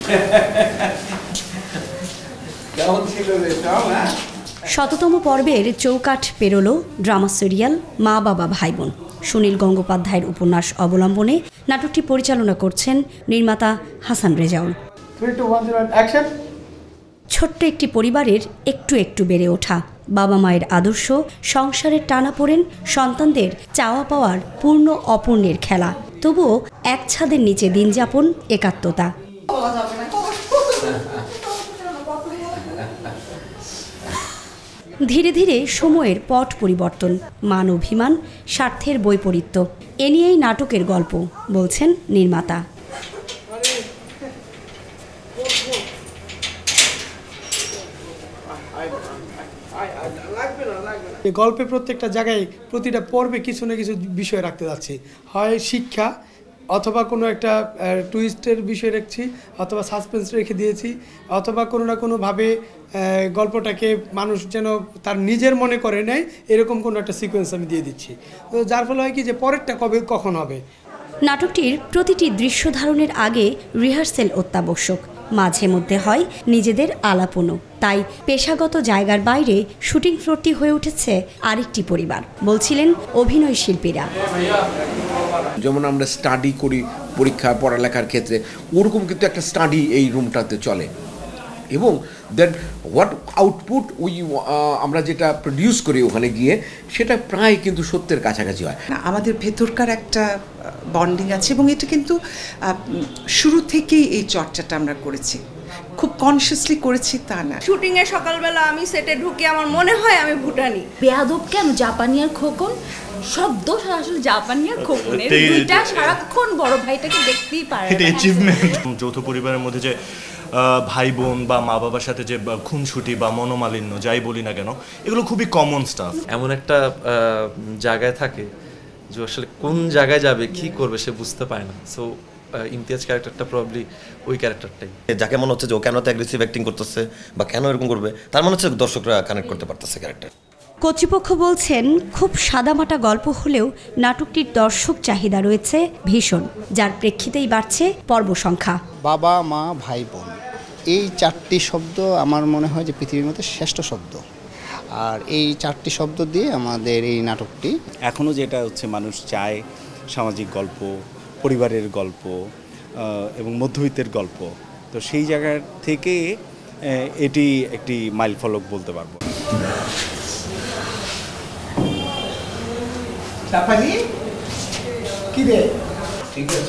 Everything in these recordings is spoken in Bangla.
শততম পর্বের চৌকাঠ পেরোলো ড্রামা সিরিয়াল মা বাবা ভাই বোন। সুনীল গঙ্গোপাধ্যায়ের উপন্যাস অবলম্বনে নাটকটি পরিচালনা করছেন নির্মাতা হাসান রেজাউল। ছোট্ট একটি পরিবারের একটু একটু বেড়ে ওঠা, বাবা মায়ের আদর্শ, সংসারের টানাপোড়েন, সন্তানদের চাওয়া পাওয়ার পূর্ণ অপূর্ণের খেলা, তবুও এক ছাদের নিচে দিন যাপন, একাত্মতা। ধীরে ধীরে সময়ের পট পরিবর্তন, মান অভিমান, স্বার্থের বৈপরীত্য, এ নিয়েই নাটকের গল্প, বলছেন নির্মাতা। গল্পে প্রত্যেকটা জায়গায় প্রতিটা পর্বে কিছু না কিছু বিষয় রাখতে যাচ্ছি, হয় শিক্ষা অথবা কোনো একটা টুইস্টের বিষয় রাখছি, অথবা সাসপেন্স রেখে দিয়েছি, অথবা কোনো না কোনোভাবে গল্পটাকে মানুষ যেন তার নিজের মনে করে নেয় এরকম কোনো একটা সিকোয়েন্স আমি দিয়ে দিচ্ছি। তো যার ফলে হয় কি যে পরেরটা কখন হবে। নাটকটির প্রতিটি দৃশ্য ধারণের আগে রিহার্সেল অত্যাবশ্যক, মাঝে মধ্যে হয় নিজেদের আলাপনও। তাই পেশাগত জায়গার বাইরে শুটিং ফ্লোরটি হয়ে উঠেছে আরেকটি পরিবার, বলছিলেন অভিনয় শিল্পীরা। যেমন আমরা স্টাডি করি পরীক্ষা পড়ালেখার ক্ষেত্রে, ওরকম কিন্তু একটা স্টাডি এই রুমটাতে চলে। এবং দেন হোয়াট আউটপুট আমরা যেটা প্রডিউস করি ওখানে গিয়ে, সেটা প্রায় কিন্তু সত্যের কাছাকাছি হয়। আমাদের ভেতরকার একটা বন্ডিং আছে, এবং এটা কিন্তু শুরু থেকেই এই চর্চাটা আমরা করেছি, খুব কনসিয়াসলি করেছি তা না। শুটিংয়ে সকালবেলা আমি সেটে ঢুকে আমার মনে হয় আমি ভুটানি। বেয়াদব কেন, জাপানি আর খোকন, শব্দ আসলে জাপানি আর খোকনের দুইটা সারাক্ষণ বড় ভাইটাকে দেখতেই পারে। এটা অ্যাচিভমেন্ট। যৌথ পরিবারের মধ্যে যে ভাই বোন বা মা বাবার সাথে যে খুনসুটি বা মনোমালিন্য যাই বলি না কেন, এগুলো খুবই কমন স্টাফ। এমন একটা জায়গায় থাকে যে আসলে কোন জায়গায় যাবে কি করবে সে বুঝতে পারে না। সো ইমতিয়াজ ক্যারেক্টারটা প্রবাবলি ওই ক্যারেক্টারটাই, যাকে মনে হচ্ছে যে ও কেন তো অ্যাগ্রেসিভ অ্যাক্টিং করতেছে বা কেন এরকম করবে, তার মনে হচ্ছে দর্শকরা কানেক্ট করতে পারতেছে ক্যারেক্টার। কর্তৃপক্ষ বলছেন খুব সাদামাটা গল্প হলেও নাটকটির দর্শক চাহিদা রয়েছে ভীষণ, যার প্রেক্ষিতেই বাড়ছে পর্ব সংখ্যা। বাবা মা ভাই বোন, এই চারটি শব্দ আমার মনে হয় যে পৃথিবীর মধ্যে শ্রেষ্ঠ শব্দ। আর এই চারটি শব্দ দিয়ে আমাদের এই নাটকটি এখনও যেটা হচ্ছে মানুষ চায়, সামাজিক গল্প, পরিবারের গল্প এবং মধ্যবিত্তের গল্প, তো সেই জায়গা থেকে এটি একটি মাইলফলক বলতে পারবো। ঠিক আছে,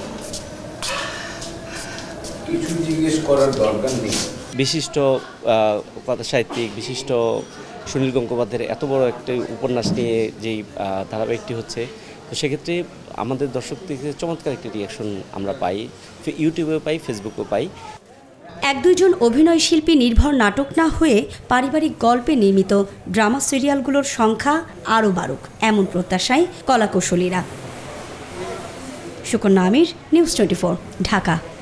কিছু জিজ্ঞেস করার দরকার নেই। বিশিষ্ট কথা সাহিত্যিক, বিশিষ্ট সুনীল গঙ্গোপাধ্যায়ের এত বড় একটা উপন্যাস নিয়ে যেই ধারাবাহিকটি হচ্ছে, তো সেক্ষেত্রে আমাদের দর্শক থেকে চমৎকার একটি রিয়াকশন আমরা পাই, ইউটিউবেও পাই, ফেসবুকেও পাই। এক দুইজন অভিনয় শিল্পী নির্ভর নাটক না হয়ে পারিবারিক গল্পে নির্মিত ড্রামা সিরিয়ালগুলোর সংখ্যা আরও বাড়ুক, এমন প্রত্যাশায় কলাকুশলীরা। সুকন্যা আমির, নিউজ 24, ঢাকা।